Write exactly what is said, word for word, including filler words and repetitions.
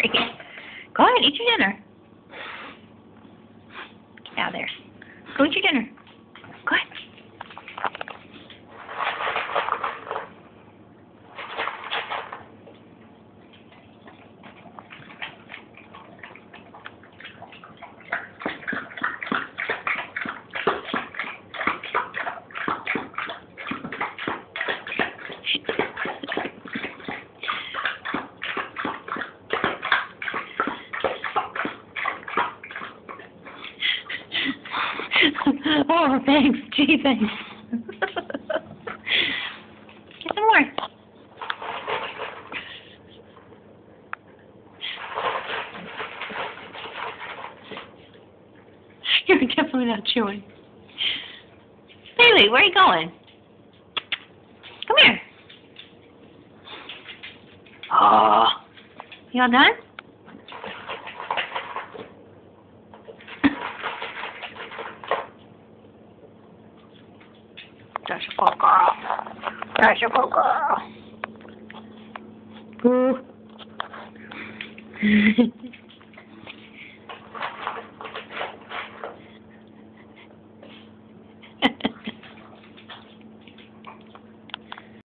sorry. Go ahead, eat your dinner. Get out of there. Go eat your dinner. Go ahead. Oh, thanks. Gee, thanks. Get some more. You're definitely not chewing. Bailey, where are you going? Come here. Oh, you all done? That's a good girl. That's a good girl. Boo.